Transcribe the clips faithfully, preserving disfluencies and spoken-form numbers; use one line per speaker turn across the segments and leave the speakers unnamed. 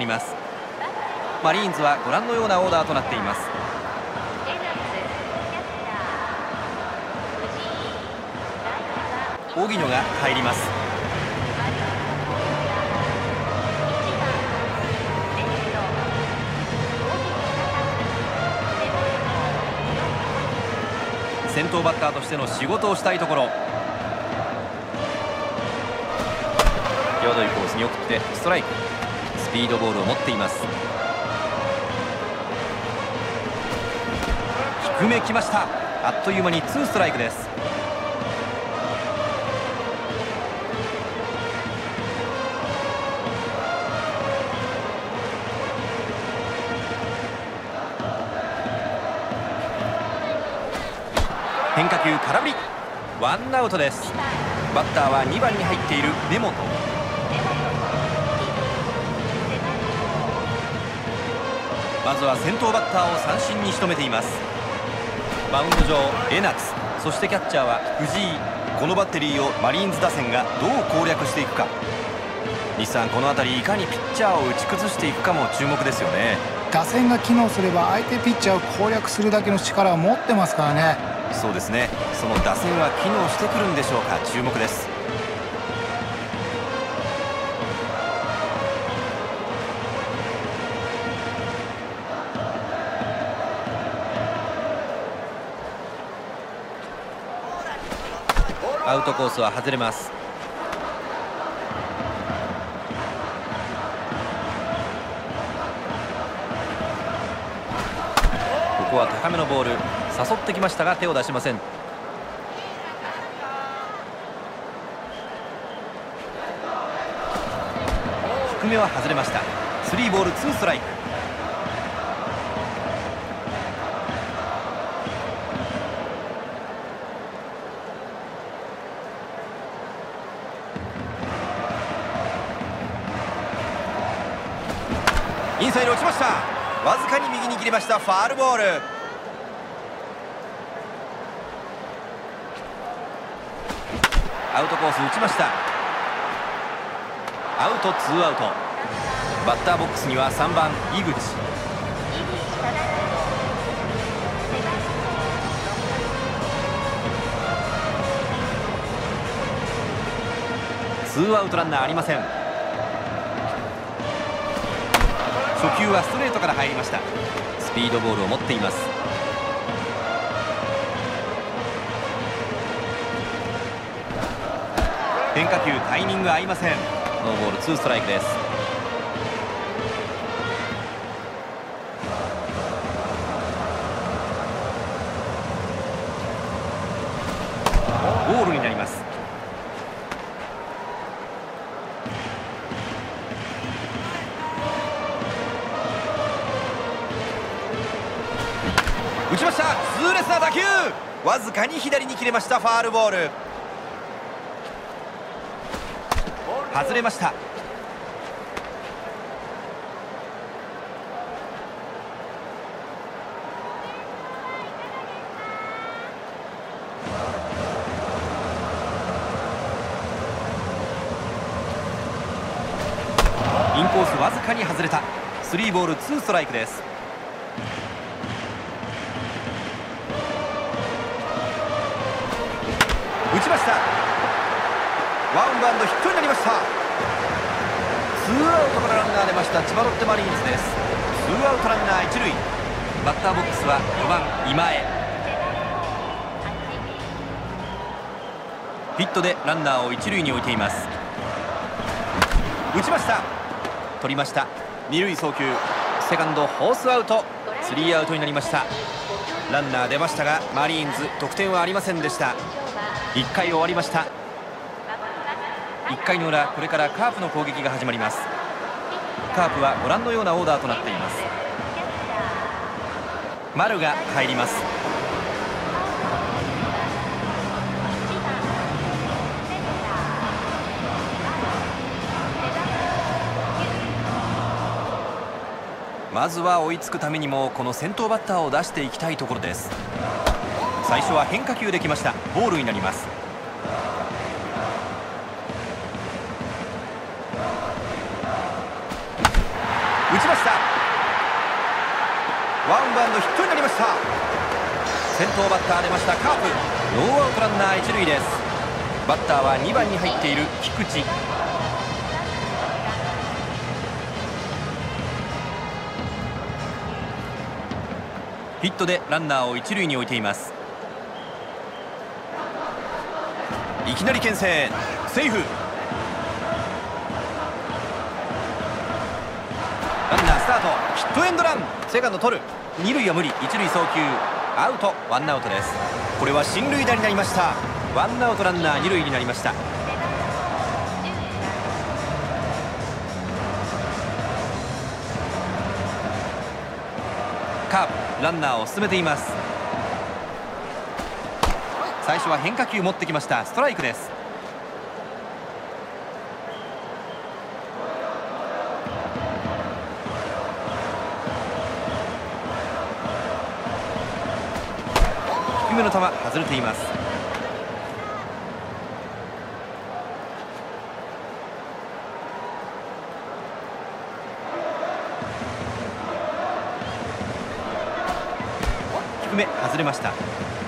ります。マリーンズはご覧のようなオーダーとなっています。荻野が入ります。先頭バッターとしての仕事をしたいところ。際どいコースに送ってストライク。スピードボールを持っています。低めきました。あっという間にツーストライクです。変化球空振り。ワンアウトです。バッターはにばんに入っている根本。まずは先頭バッターを三振に仕留めています。マウンド上江夏、そしてキャッチャーは藤井。このバッテリーをマリーンズ打線がどう攻略していくか。西さん、この辺りいかにピッチャーを打ち崩していくかも注目ですよね。
打線が機能すれば相手ピッチャーを攻略するだけの力を持ってますからね。
そうですね。その打線は機能してくるんでしょうか。注目です。アウトコースは外れます。ここは高めのボール、誘ってきましたが手を出しません。低めは外れました。スリーボールツーストライク。インサイド落ちました。わずかに右に切れました。ファールボール。アウトコース打ちました。アウトツーアウト。バッターボックスにはさんばん井口。ツーアウトランナーありません。初球はストレートから入りました。スピードボールを持っています。変化球タイミング合いません。ノーボールツーストライクです。ボールになります。打ちました。痛烈な打球。わずかに左に切れました。ファールボール。外れました。インコースわずかに外れた。スリーボールツーストライクです。打ちました。ワンバウンドヒットになりました。ツーアウトからランナー出ました。千葉ロッテマリーンズです。ツーアウトランナー一塁。バッターボックスはよばん今江。ヒットでランナーを一塁に置いています。打ちました。取りました。二塁送球。セカンドホースアウト。スリーアウトになりました。ランナー出ましたがマリーンズ得点はありませんでした。いっかい終わりました。いっかいの裏、これからカープの攻撃が始まります。カープはご覧のようなオーダーとなっています。丸が入ります。まずは追いつくためにもこの先頭バッターを出していきたいところです。最初は変化球できました。ボールになります。 打ちました。ワンバウンドヒットになりました。先頭バッター出ましたカープ。ノーアウトランナー一塁です。バッターはにばんに入っている菊池。ヒットでランナーを一塁に置いています。いきなり牽制、セーフ。ランナースタート、ヒットエンドラン。セカンド取る、二塁は無理、一塁送球アウト、ワンアウトです。これは進塁打になりました。ワンアウトランナー二塁になりました。カープランナーを進めています。最初は変化球持ってきました。ストライクです。低めの球外れています。低め外れました。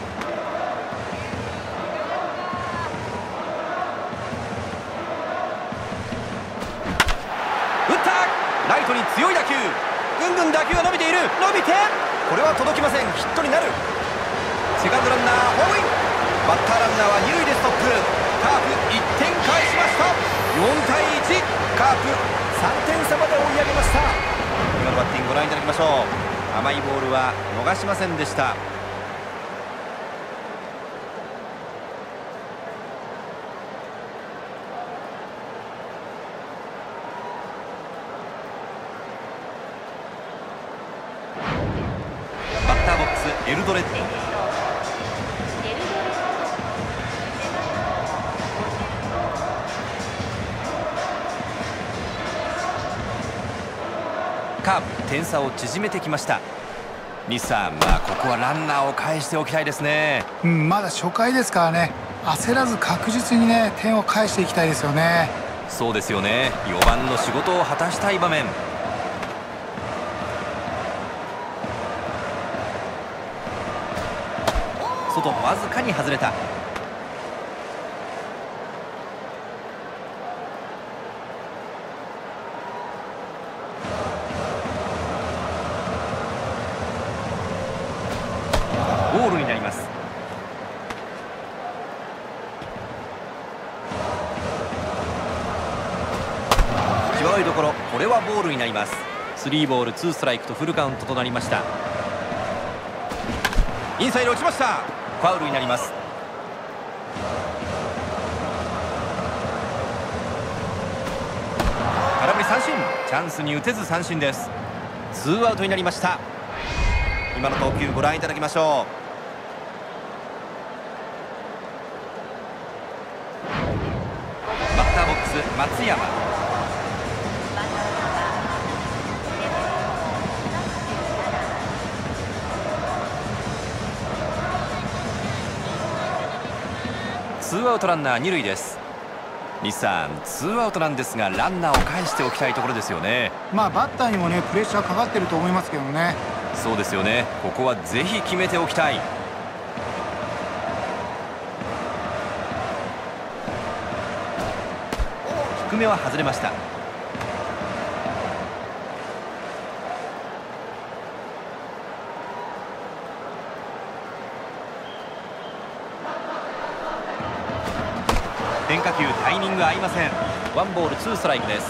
ライトに強い打球、ぐんぐん打球が伸びている、伸びてこれは届きません。ヒットになる。セカンドランナーホームイン。バッターランナーは二塁でストップ。カープいってん返しました。よんたいいち、カープさんてん差まで追い上げました。今のバッティングご覧いただきましょう。甘いボールは逃しませんでした。エルドレッド。カープ点差を縮めてきました。日産、まあここはランナーを返しておきたいですね。
うん、まだ初回ですからね、焦らず確実にね点を返していきたいですよね。
そうですよね。よばんの仕事を果たしたい場面。外わずかに外れた。ボールになります。際どいところ、これはボールになります。スリーボールツーストライクとフルカウントとなりました。インサイド落ちました。ファウルになります。空振り三振。チャンスに打てず三振です。ツーアウトになりました。今の投球ご覧いただきましょう。バッターボックス松山。ツーアウトランナー二塁です。日産、ツーアウトなんですがランナーを返しておきたいところですよね。
まあバッターにもねプレッシャーかかってると思いますけどね。
そうですよね。ここはぜひ決めておきたい。低めは外れました。変化球タイミング合いません。ワンボールツーストライクです。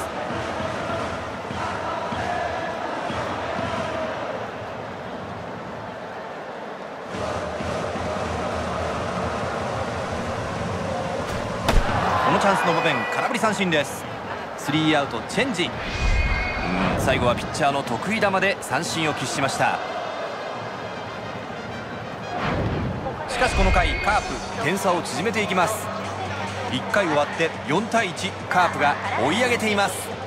このチャンスの場面、空振り三振です。スリーアウトチェンジ。うん、最後はピッチャーの得意球で三振を喫しました。しかしこの回カープ点差を縮めていきます。いっかい終わってよんたいいち、カープが追い上げています。